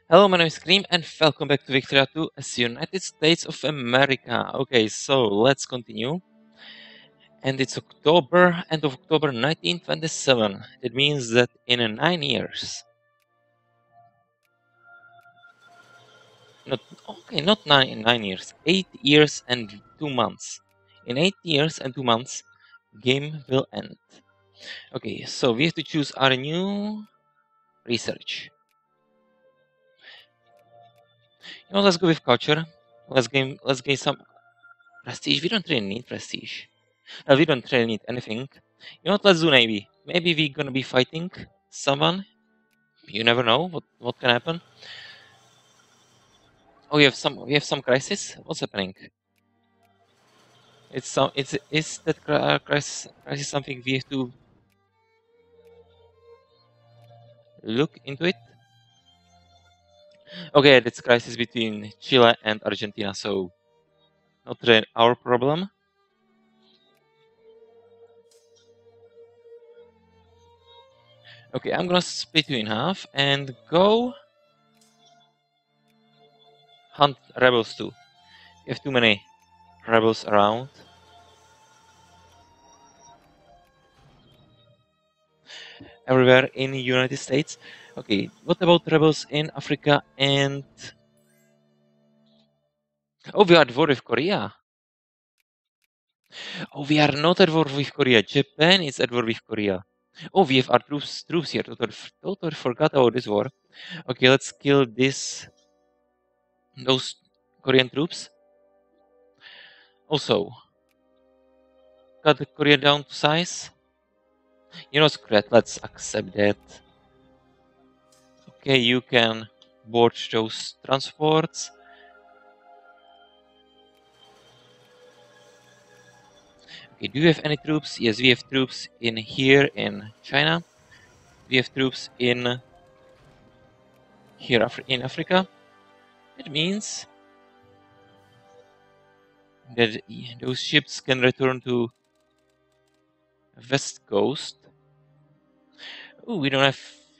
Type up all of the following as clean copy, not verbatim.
Hello, my name is Cream, and welcome back to Victoria 2 as United States of America. Okay, so let's continue. And it's October, end of October 1927. That means that in 9 years, not okay, not 9 years, 8 years and 2 months. In 8 years and 2 months, game will end. Okay, so we have to choose our new research. You know, let's go with culture. Let's gain some prestige. We don't really need prestige. We don't really need anything. You know what? Let's do Navy. Maybe we're gonna be fighting someone. You never know what can happen. Oh, we have some crisis. What's happening? It's some. It's is that crisis something we have to look into it? Okay, that's crisis between Chile and Argentina. So not really our problem. Okay, I'm gonna split you in half and go hunt rebels too. We have too many rebels around. Everywhere in the United States. Okay, what about rebels in Africa and oh, we are at war with Korea. Oh, we are not at war with Korea. Japan is at war with Korea. Oh, we have our troops here. Totally forgot about this war. Okay, let's kill those Korean troops. Also, cut the Korea down to size. You know, great. Let's accept that. Okay, you can board those transports. Okay, do you have any troops? Yes, we have troops in here in China. We have troops in here in Africa. It means that those ships can return to West Coast. Oh, we don't have.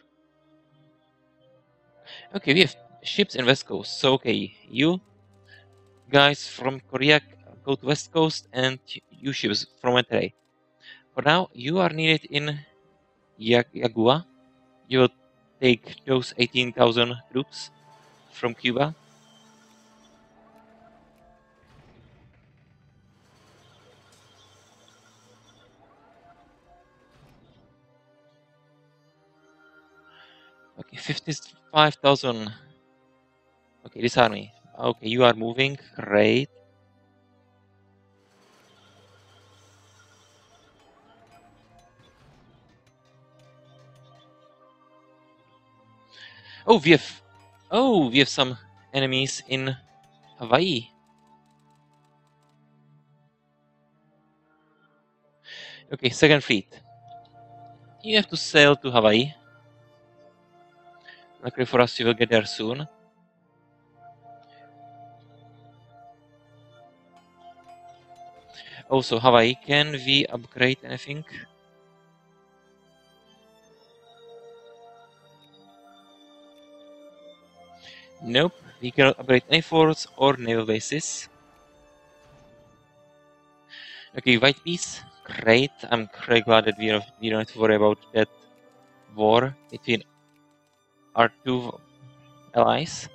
Okay, we have ships in West Coast. So okay, you guys from Korea go to West Coast, and you ships from Monterey. For now, you are needed in Yagua. You will take those 18,000 troops from Cuba. Okay, 55,000. Okay, this army. Okay, you are moving. Great. Oh, we have. Oh, we have some enemies in Hawaii. Okay, second fleet. You have to sail to Hawaii. Luckily for us, you will get there soon. Also, Hawaii, can we upgrade anything? Nope, we cannot upgrade any forts or naval bases. Okay, White Peace. Great. I'm very glad that we don't have to worry about that war between our two allies.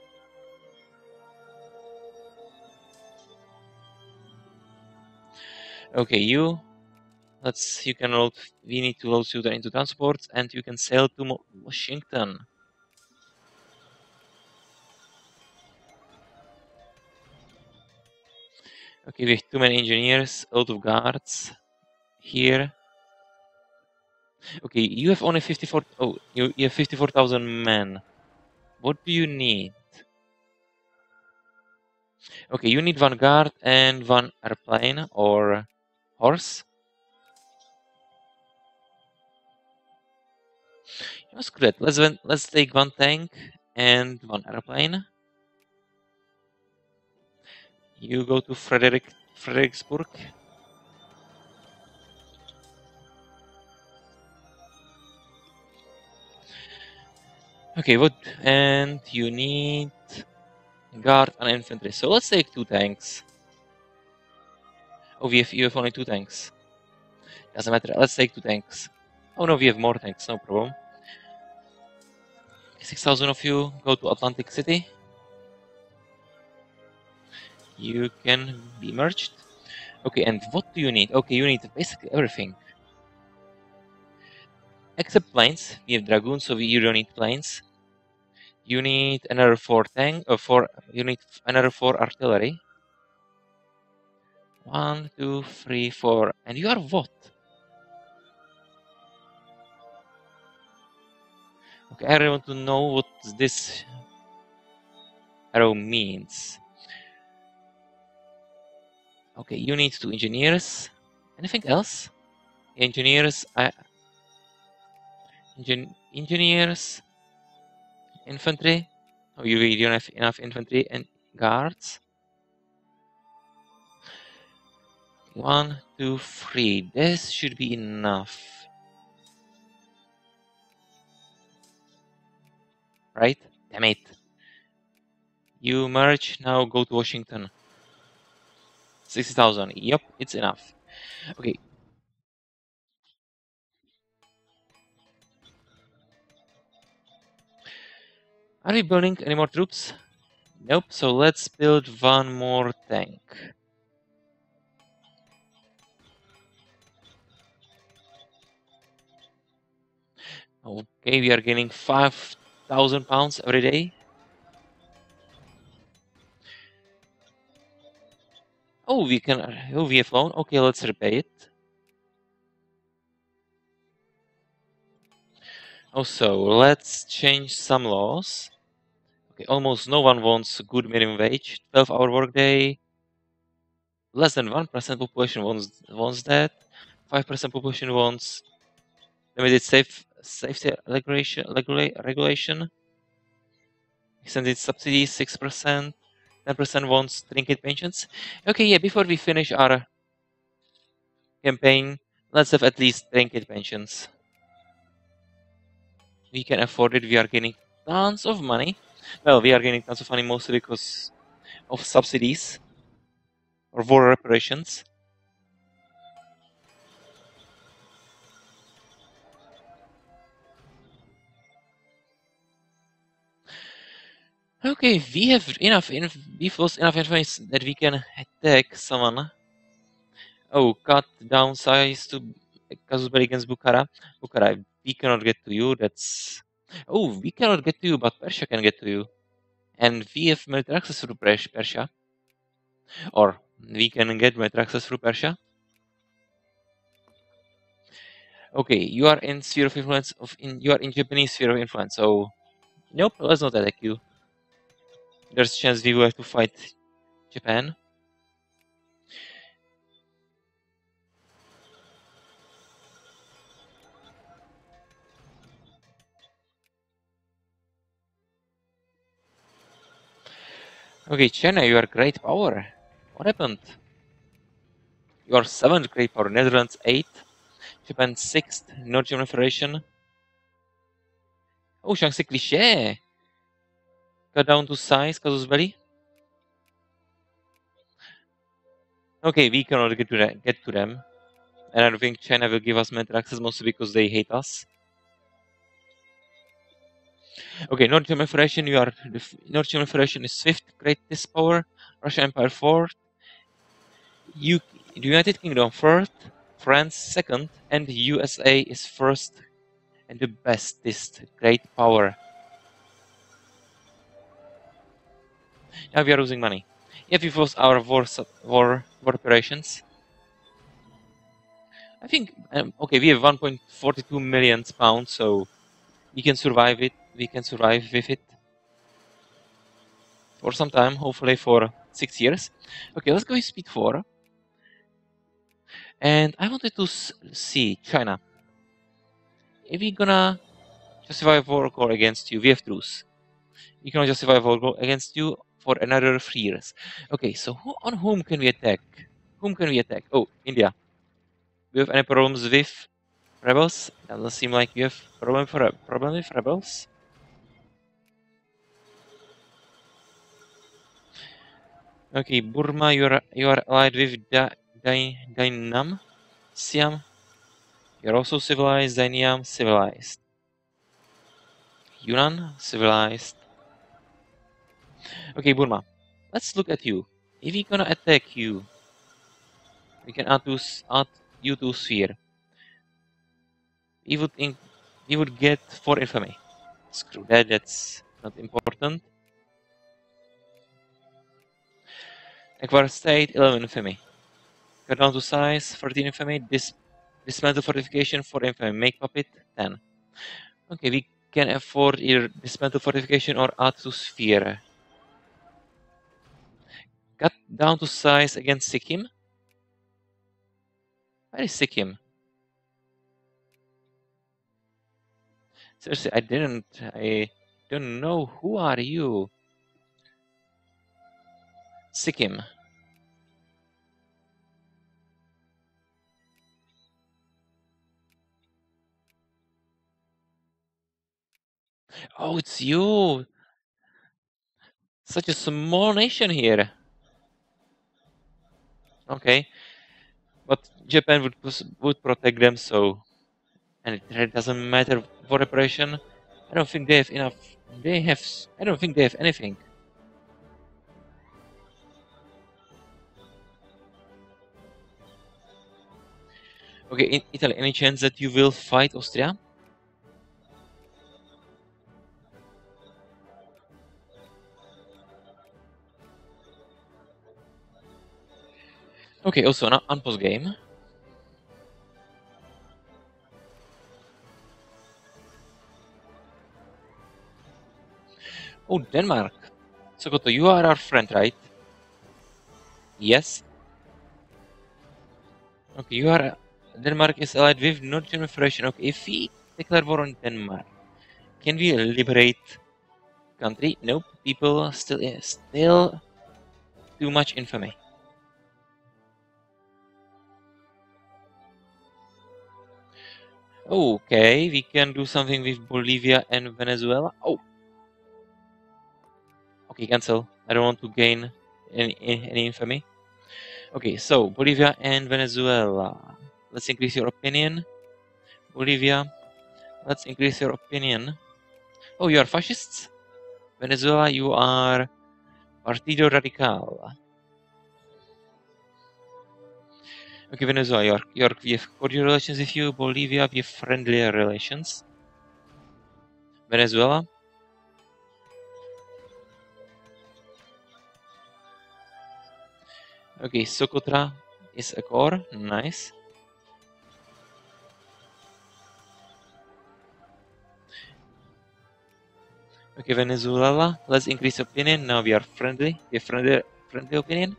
Okay, you you can load. We need to load you into transports, and you can sail to Washington. Okay, we have too many engineers, a lot of guards here. Okay, you have only 54. Oh, you have 54,000 men. What do you need? Okay, you need one guard and one airplane or horse. That's great. Let's take one tank and one airplane. You go to Fredericksburg. Okay, what? And you need guard and infantry. So let's take 2 tanks. Oh, you have only 2 tanks. Doesn't matter. Let's take 2 tanks. Oh no, we have more tanks. No problem. 6,000 of you go to Atlantic City. You can be merged. Okay, and what do you need? Okay, you need basically everything. Except planes. We have dragoons, so you don't need planes. You need another 4 tank, you need another 4 artillery. 1, 2, 3, 4. And you are what? Okay, I really want to know what this arrow means. Okay, you need 2 engineers. Anything else? Engineers, engineers, infantry. Oh, you don't have enough infantry and guards. 1, 2, 3. This should be enough. Right? Damn it. You merge, now go to Washington. 60,000. Yep, it's enough. Okay. Are we building any more troops? Nope, so let's build 1 more tank. Okay, we are gaining 5,000 pounds every day. Oh, we have loan. Okay, let's repay it. Also, let's change some laws. Okay, almost no one wants a good minimum wage. 12-hour workday. Less than 1% population wants that. 5% population wants limited safety regulation. Extended subsidies 6%. 10% wants trinket pensions. Okay, yeah. Before we finish our campaign, let's have at least trinket pensions. We can afford it. We are getting tons of money. Well, we are getting tons of money mostly because of subsidies or war reparations. Okay, we have we've lost enough information that we can attack someone. Oh, cut down size to Kazubari against Bukhara. Bukhara, we cannot get to you. That's we cannot get to you, but Persia can get to you, and we have military access through Persia, or we can get military access through Persia. Okay, you are in sphere of influence you are in Japanese sphere of influence. So nope, let's not attack you. There's a chance we will have to fight Japan. Okay, China, you are great power. What happened? You are 7th great power. Netherlands 8th. Japan 6th. North German Federation. Oh, Shaanxi cliché. Cut down to size, Casus Belli. Okay, we cannot get to them. And I don't think China will give us military access, mostly because they hate us. Okay, North German Federation, North German Federation is 5th greatest power. Russian Empire 4th. The United Kingdom 3rd. France 2nd. And the USA is 1st and the bestest great power. Now we are losing money. If we force our war operations, I think okay, we have 1.42 million pounds, so we can survive it. We can survive with it for some time, hopefully for 6 years. Okay, let's go with speed 4. And I wanted to see China. If we're gonna justify a war call against you, we have truce. We cannot justify a war call against you for another 3 years. Okay, so on whom can we attack? Whom can we attack? Oh, India. Do you have any problems with rebels? Doesn't seem like you have problem with rebels. Okay, Burma, you are allied with Dainam, Siam. You're also civilized. Dainiam, civilized. Yunnan, civilized. Okay, Burma. Let's look at you. If we're gonna attack you, we can add you to sphere. We would get 4 infamy. Screw that, that's not important. Acquire state, 11 infamy. Go down to size, 13 infamy. Dismantle fortification, 4 infamy. Make puppet, 10. Okay, we can afford either dismantle fortification or add to sphere. Cut down to size against Sikkim. Where is Sikkim? Seriously, I don't know. Who are you? Sikkim. Oh, it's you. Such a small nation here. Okay, but Japan would protect them, so and it doesn't matter for reparation. I don't think they have enough. They have. I don't think they have anything. Okay, in Italy, any chance that you will fight Austria? Okay, also an unpause game. Oh, Denmark. Sokoto, you are our friend, right? Yes. Okay, you are. Denmark is allied with North German Federation. Okay, if we declare war on Denmark, can we liberate country? Nope. People still too much infamy. Okay, we can do something with Bolivia and Venezuela. Oh, okay, cancel. I don't want to gain any infamy. Okay, so Bolivia and Venezuela. Let's increase your opinion. Bolivia, let's increase your opinion. Oh, you are fascists? Venezuela, you are Partido Radical. Okay, Venezuela, we have cordial relations with you. Bolivia, we have friendlier relations. Venezuela. Okay, Socotra is a core. Nice. Okay, Venezuela, let's increase opinion. Now we are friendly. We have friendly opinion.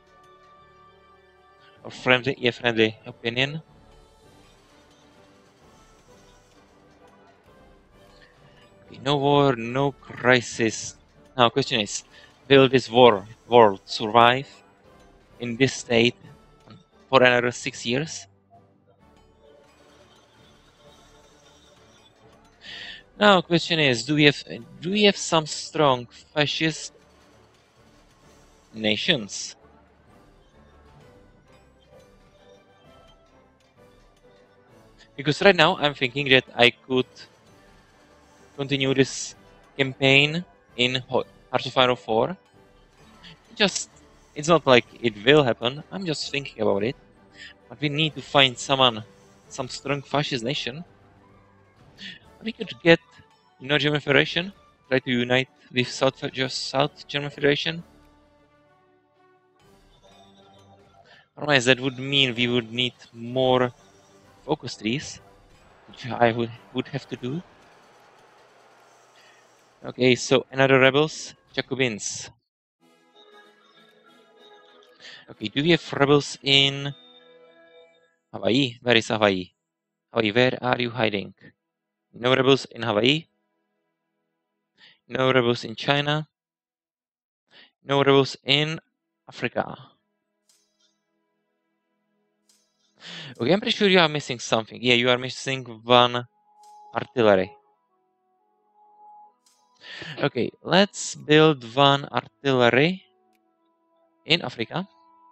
Or friendly, yeah, friendly opinion. Okay, no war, no crisis. Now, question is, will this world survive in this state for another 6 years? Now, question is, do we have some strong fascist nations? Because right now I'm thinking that I could continue this campaign in Hearts of Iron 4. Just, it's not like it will happen. I'm just thinking about it. But we need to find some strong fascist nation. We could get German Federation, try to unite with South German Federation. Otherwise, that would mean we would need more focus trees, which I would have to do. Okay, so another rebels, Jacobins. Okay, do we have rebels in Hawaii? Where is Hawaii? Hawaii, where are you hiding? No rebels in Hawaii. No rebels in China. No rebels in Africa. Okay, I'm pretty sure you are missing something. Yeah, you are missing one artillery. Okay, let's build one artillery. in Africa.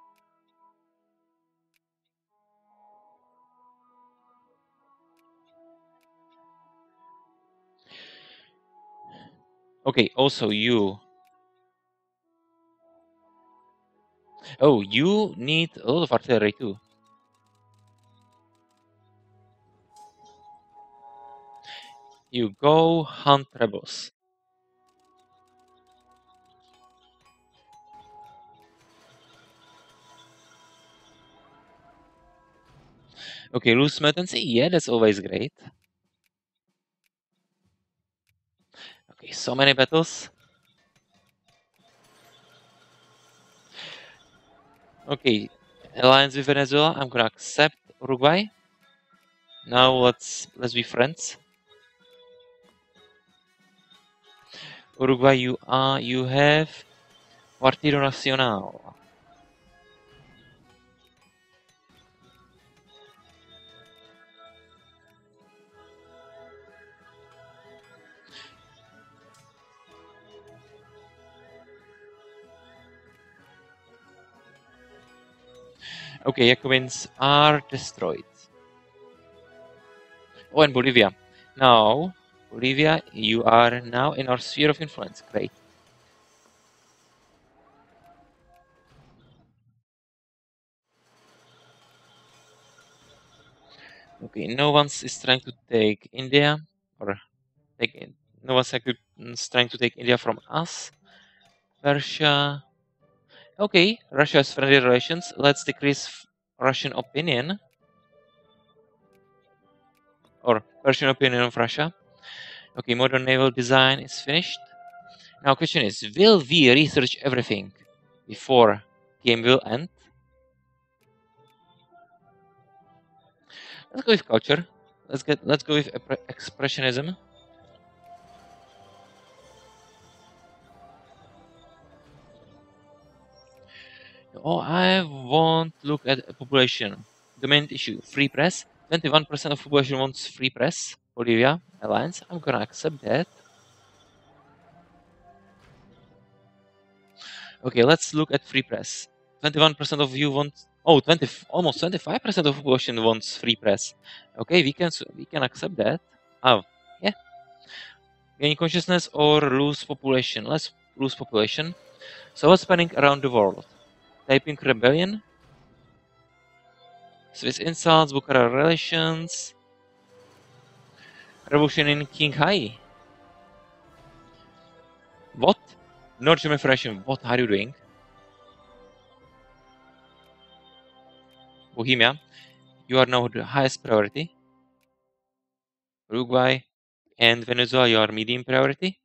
Okay, also you. Oh, you need a lot of artillery too. You go hunt rebels. Okay, lose militancy. Yeah, that's always great. Okay, so many battles. Okay, alliance with Venezuela. I'm gonna accept Uruguay. Now let's be friends. Uruguay, you have Partido Nacional. Okay, Jacobins are destroyed. Oh, and Bolivia. Now, Bolivia, you are now in our sphere of influence. Great. Okay, no one is trying to take India, or take, no one's trying to take India from us. Persia. Okay, Russia has friendly relations. Let's decrease Russian opinion, or Persian opinion of Russia. Okay, modern naval design is finished. Now, question is, will we research everything before game will end? Let's go with culture. Let's go with expressionism. Oh, I won't look at population. Dominant issue: free press. 21% of population wants free press. Bolivia alliance. I'm gonna accept that. Okay, let's look at free press. 21% of you want. Oh, almost 25% of population wants free press. Okay, we can accept that. Oh, yeah. Gain consciousness or lose population. Let's lose population. So what's happening around the world? Typing rebellion. Swiss insults, Bukhara relations. Revolution in Qinghai. What? North German Federation, what are you doing? Bohemia, you are now the highest priority. Uruguay and Venezuela, you are medium priority.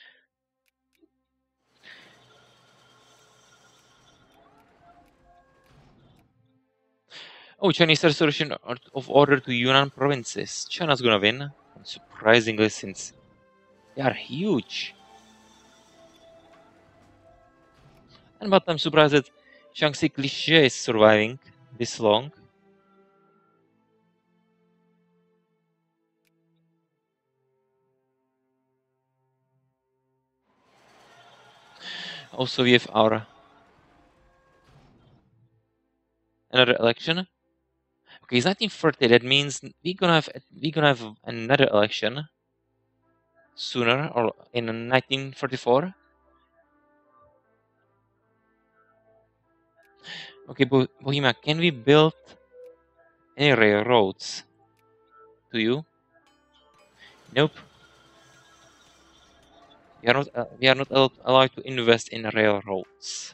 Oh, Chinese restoration of order to Yunnan provinces. China's gonna win, surprisingly, since they are huge. And but I'm surprised that Shaanxi cliché is surviving this long. Also, we have our another election. Okay, it's 1930. That means we're gonna have another election sooner, or in 1944. Okay, Bohemia, can we build any railroads to you? Nope. We are not allowed to invest in railroads.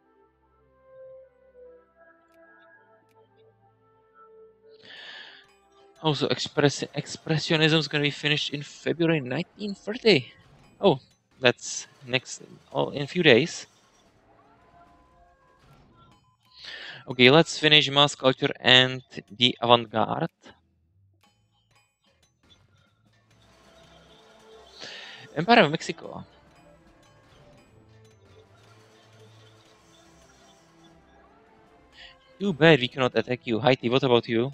Also, expressionism is going to be finished in February 1930. Oh, that's next. Oh, in a few days. Okay, let's finish mass culture and the avant-garde. Empire of Mexico. Too bad we cannot attack you. Haiti, what about you?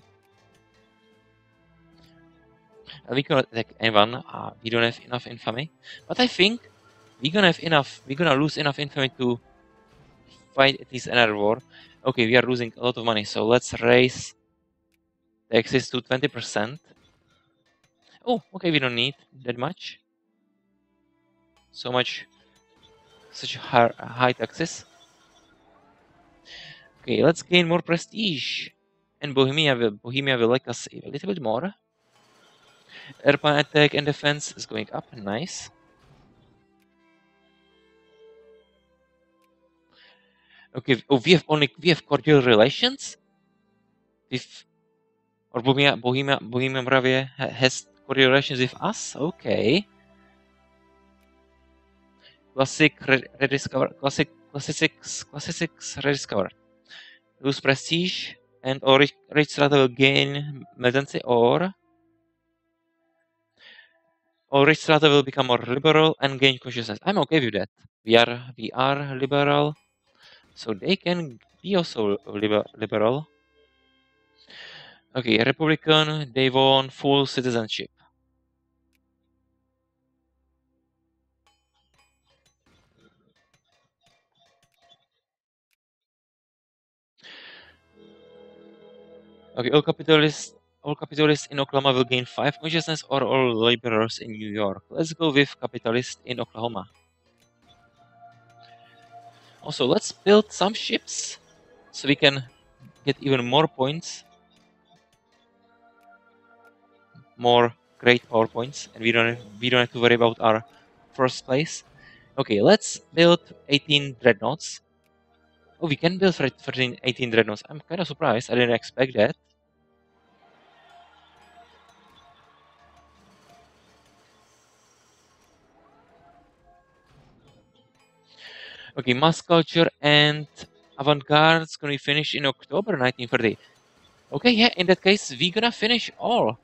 We cannot attack anyone. We don't have enough infamy. But I think we're gonna lose enough infamy to fight at least another war. Okay, we are losing a lot of money, so let's raise taxes to 20%. Oh, okay, we don't need that much. Such high taxes. Okay, let's gain more prestige. And Bohemia will like us a little bit more. Airplane attack and defense is going up. Nice. Okay. Oh, we have cordial relations with, or Bohemia Moravia has cordial relations with us. Okay. Classic rediscover. Classic rediscover. Lose prestige and or rich strata will gain militancy or rich strata will become more liberal and gain consciousness. I'm okay with that. We are liberal, so they can be also liberal. Okay, Republican, they want full citizenship. Okay, all capitalists in Oklahoma will gain 5 consciousness or all laborers in New York. Let's go with capitalists in Oklahoma. Also, let's build some ships so we can get even more points. More great power points, and we don't have to worry about our first place. Okay, let's build 18 dreadnoughts. Oh, we can build 18 dreadnoughts. I'm kind of surprised. I didn't expect that. Okay, mass culture and avant-garde is gonna be finished in October 1930. Okay, yeah, in that case, we're gonna finish all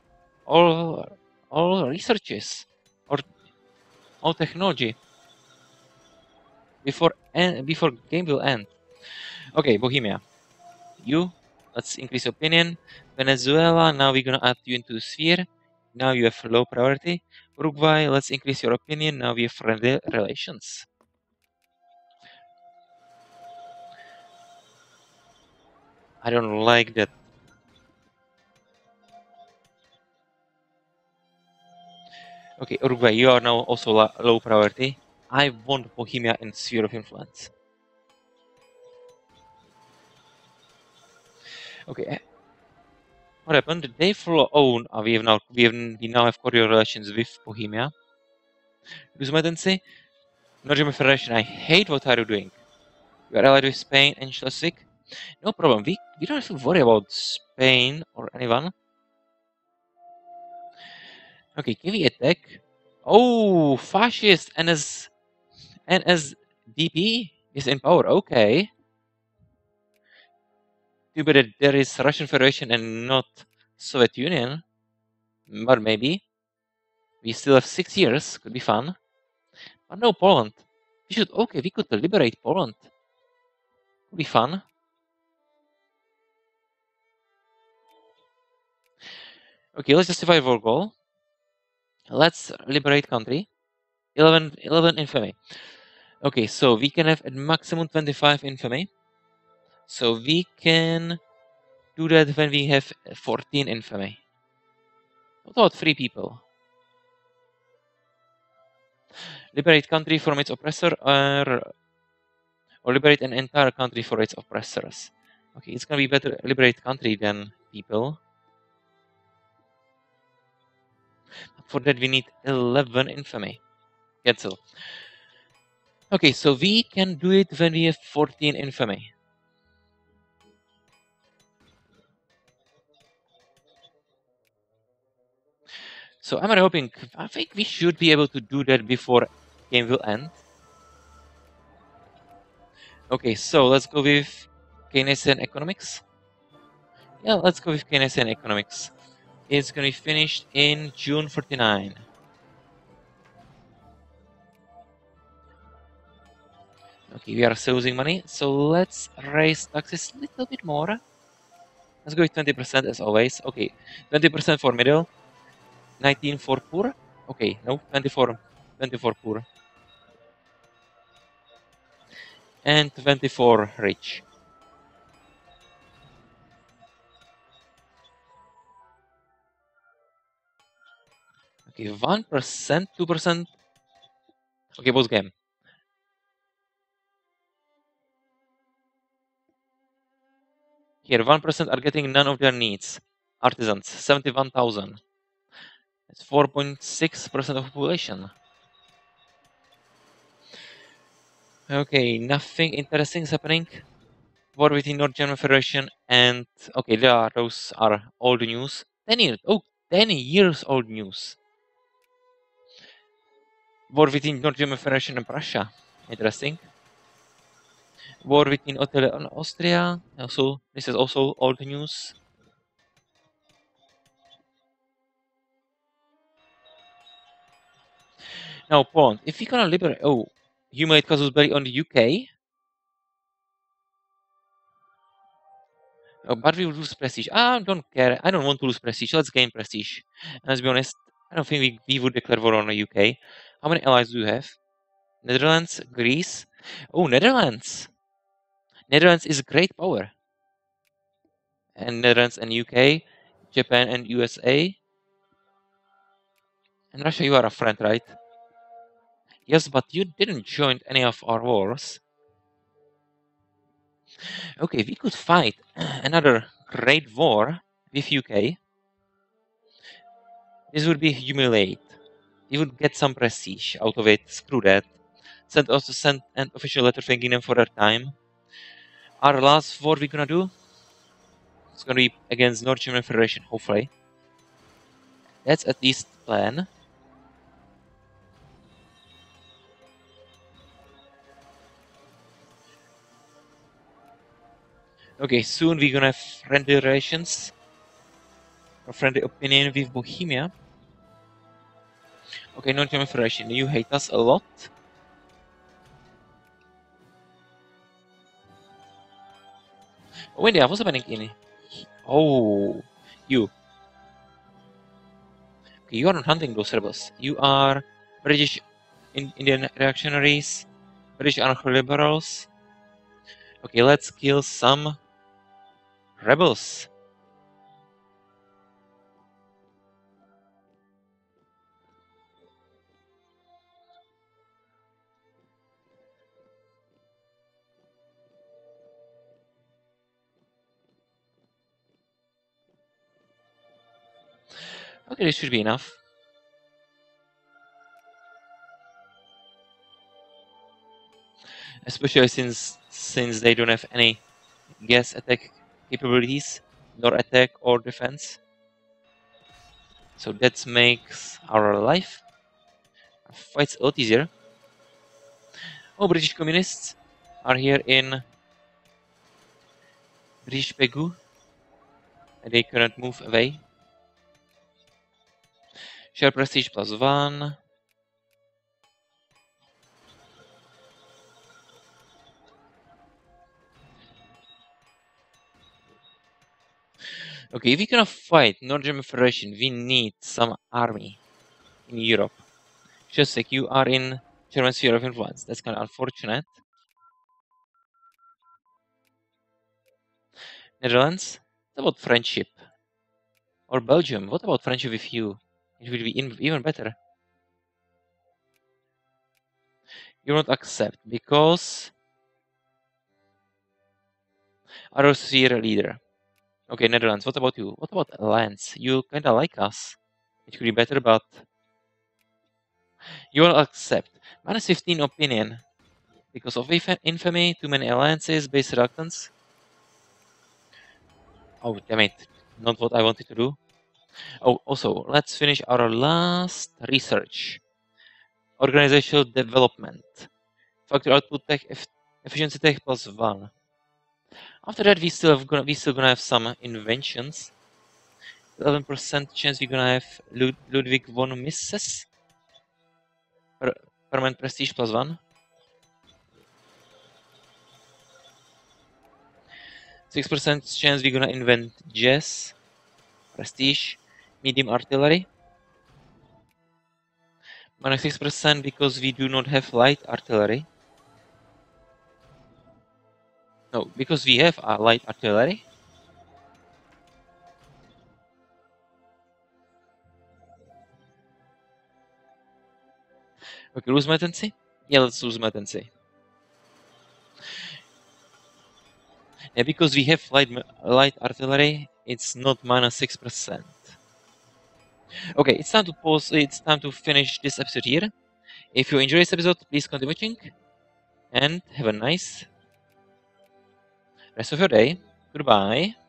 researches or all technology before game will end. Okay, Bohemia, let's increase opinion. Venezuela, now we're gonna add you into sphere. Now you have low priority. Uruguay, let's increase your opinion. Now we have friendly relations. I don't like that. Okay, Uruguay, you are now also low priority. I want Bohemia in sphere of influence. Okay, what happened? They follow. Oh, we now have cordial relations with Bohemia. Guzmadense, no German Federation. I hate what are you doing. We are allied with Spain and Schleswig. No problem. We don't have to worry about Spain or anyone. Okay, can we attack? Oh, fascist NSDP is in power. Okay. Too bad that there is Russian Federation and not Soviet Union. But maybe. We still have 6 years. Could be fun. But no, Poland. We could liberate Poland. Could be fun. Okay, let's justify our goal. Let's liberate country. 11 infamy. Okay, so we can have at maximum 25 infamy. So we can do that when we have 14 infamy. What about 3 people? Liberate country from its oppressor or liberate an entire country for its oppressors. Okay, it's gonna be better liberate country than people. For that we need 11 infamy. Cancel. Okay, so we can do it when we have 14 infamy. So I'm hoping, I think we should be able to do that before game will end. Okay, so let's go with Keynesian economics. Yeah, let's go with Keynesian economics. It's gonna be finished in June 49. Okay, we are still losing money, so let's raise taxes a little bit more. Let's go with 20% as always. Okay, 20% for middle, 19 for poor. Okay, no, 24 poor. and 24 rich. Okay, 1%, 2%. Okay, both game. Here, 1% are getting none of their needs. Artisans, 71,000. It's 4.6% of population. Okay, nothing interesting is happening. War between North German Federation and... Okay, those are old news. 10 years. Oh, 10 years old news. War between North German Federation and Prussia. Interesting. War between Italy and Austria. Also, this is also old news. Now, Poland. If we gonna liberate... Oh, humiliate casus belli on the UK. Oh, but we will lose prestige. I don't care. I don't want to lose prestige. Let's gain prestige. And let's be honest, I don't think we would declare war on the UK. How many allies do you have? Netherlands, Greece. Oh, Netherlands. Netherlands is a great power. And Netherlands and UK, Japan and USA. And Russia, you are a friend, right? Yes, but you didn't join any of our wars. Okay, we could fight another great war with UK. This would be humiliate. We would get some prestige out of it. Screw that. Send an official letter thanking them for their time. Our last war we're gonna do, it's gonna be against North German Federation, hopefully. That's at least plan. Okay, soon we're gonna have friendly relations. A friendly opinion with Bohemia. Okay, North German Federation, you hate us a lot. Oh, India, what's happening in... Oh, you. Okay, you aren't hunting those rebels. You are British Indian reactionaries, British anarcho-liberals. Okay, let's kill some rebels. Okay, this should be enough. Especially since they don't have any gas attack capabilities, nor attack or defense. So that makes our life fights a lot easier. Oh, British communists are here in British Pegu. And they cannot move away. Share prestige +1. Okay, if we cannot fight North German Federation, we need some army in Europe. Just like you are in German sphere of influence. That's kind of unfortunate. Netherlands? What about friendship? Or Belgium? What about friendship with you? It will be even better. You won't accept because our sphere leader. Okay, Netherlands. What about you? What about alliance? You kind of like us. It could be better, but you won't accept. -15 opinion. Because of infamy, too many alliances, base reluctance. Oh, damn it. Not what I wanted to do. Oh, also, let's finish our last research. Organizational development. Factory output tech, efficiency tech +1. After that, we still gonna have some inventions. 11% chance we're gonna have Ludwig von Mises. Permanent prestige +1. 6% chance we're gonna invent jazz. Prestige. Medium artillery. -6% because we do not have light artillery. No, because we have a light artillery. Okay, lose militancy? Yeah, let's lose militancy. Yeah, because we have light artillery, it's not minus 6%. Okay, it's time to pause. It's time to finish this episode here. If you enjoyed this episode, please continue watching and have a nice rest of your day. Goodbye.